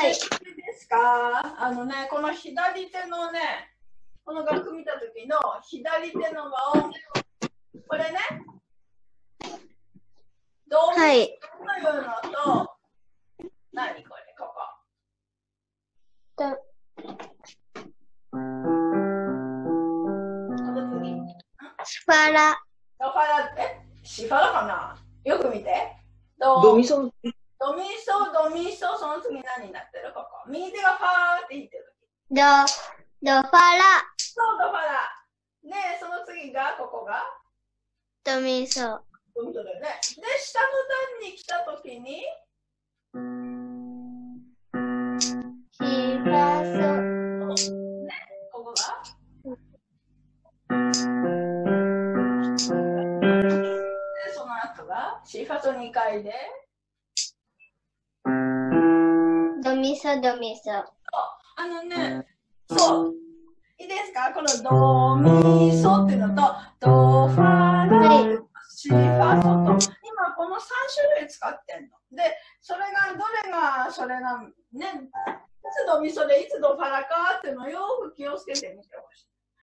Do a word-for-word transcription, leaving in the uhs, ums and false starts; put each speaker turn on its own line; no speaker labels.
い。いいですか？あのね、この左手のね、この楽譜見たときの左手の和音、これね、ドミソというのと、何これ、ここ。この次。
シファラ。
ドファラって、シファラかな？よく見て。ド、
ドミソ。
ドミソ、ドミソ、その次何になってる？ここ。右手がファーって弾いてるとき。
ド、ドファラ。
そう、ドファラ。ねえ、その次が、ここが
ドミソ。
ドミソだよね。で、下の段に来たときに、
シファソ。
ね、ここがで、その後が、シファソにかいで、
ドミソ、ドミソ。
そう、あのね、そう、いいですか？このドミソっていうのと、ドファラ、シファソと、今このさん種類使ってんの。で、それが、どれがそれなのね、いつドミソでいつドファラかっていうのをよく気をつけてみてほしい。